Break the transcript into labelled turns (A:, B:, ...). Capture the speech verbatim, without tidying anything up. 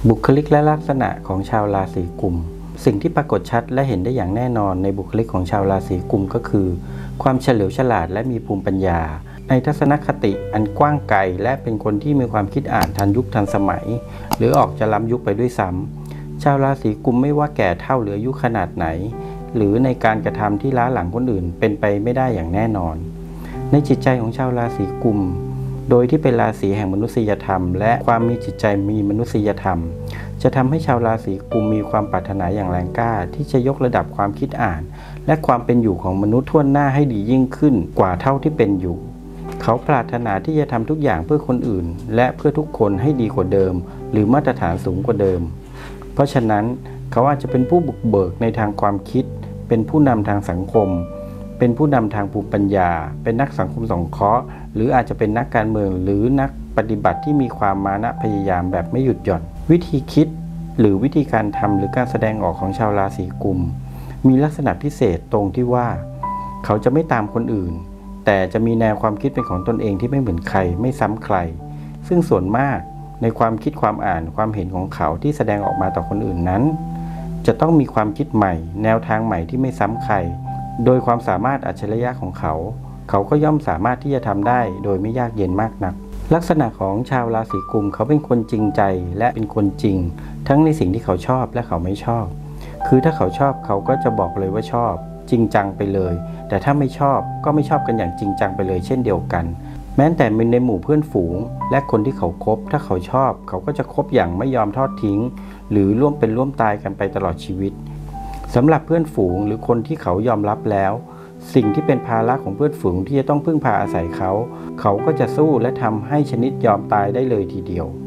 A: บุคลิกและลักษณะของชาวราศีกุมสิ่งที่ปรากฏชัดและเห็นได้อย่างแน่นอนในบุคลิกของชาวราศีกุมก็คือความเฉลียวฉลาดและมีภูมิปัญญาในทัศนคติอันกว้างไกลและเป็นคนที่มีความคิดอ่านทันยุคทันสมัยหรือออกจะล้ำยุคไปด้วยซ้ำชาวราศีกุมไม่ว่าแก่เท่าหรืออายุขนาดไหนหรือในการกระทำที่ล้าหลังคนอื่นเป็นไปไม่ได้อย่างแน่นอนในจิตใจของชาวราศีกุมโดยที่เป็นราศีแห่งมนุษยธรรมและความมีจิตใจมีมนุษยธรรมจะทำให้ชาวราศีกุมมีความปรารถนาอย่างแรงกล้าที่จะยกระดับความคิดอ่านและความเป็นอยู่ของมนุษย์ทั่วหน้าให้ดียิ่งขึ้นกว่าเท่าที่เป็นอยู่เขาปรารถนาที่จะทำทุกอย่างเพื่อคนอื่นและเพื่อทุกคนให้ดีกว่าเดิมหรือมาตรฐานสูงกว่าเดิมเพราะฉะนั้นเขาอาจจะเป็นผู้บุกเบิกในทางความคิดเป็นผู้นำทางสังคมเป็นผู้นำทางภูมิปัญญาเป็นนักสังคมสงเคราะห์หรืออาจจะเป็นนักการเมืองหรือนักปฏิบัติที่มีความมานะพยายามแบบไม่หยุดหย่อนวิธีคิดหรือวิธีการทำหรือการแสดงออกของชาวราศีกุมมีลักษณะพิเศษตรงที่ว่าเขาจะไม่ตามคนอื่นแต่จะมีแนวความคิดเป็นของตนเองที่ไม่เหมือนใครไม่ซ้ำใครซึ่งส่วนมากในความคิดความอ่านความเห็นของเขาที่แสดงออกมาต่อคนอื่นนั้นจะต้องมีความคิดใหม่แนวทางใหม่ที่ไม่ซ้ำใครโดยความสามารถอัจฉริยะของเขาเขาก็ย่อมสามารถที่จะทำได้โดยไม่ยากเย็นมากนักลักษณะของชาวราศีกุมเขาเป็นคนจริงใจและเป็นคนจริงทั้งในสิ่งที่เขาชอบและเขาไม่ชอบคือถ้าเขาชอบเขาก็จะบอกเลยว่าชอบจริงจังไปเลยแต่ถ้าไม่ชอบก็ไม่ชอบกันอย่างจริงจังไปเลยเช่นเดียวกันแม้แต่ในหมู่เพื่อนฝูงและคนที่เขาคบถ้าเขาชอบเขาก็จะคบอย่างไม่ยอมทอดทิ้งหรือร่วมเป็นร่วมตายกันไปตลอดชีวิตสำหรับเพื่อนฝูงหรือคนที่เขายอมรับแล้วสิ่งที่เป็นภาระของเพื่อนฝูงที่จะต้องพึ่งพาอาศัยเขาเขาก็จะสู้และทำให้ชนิดยอมตายได้เลยทีเดียว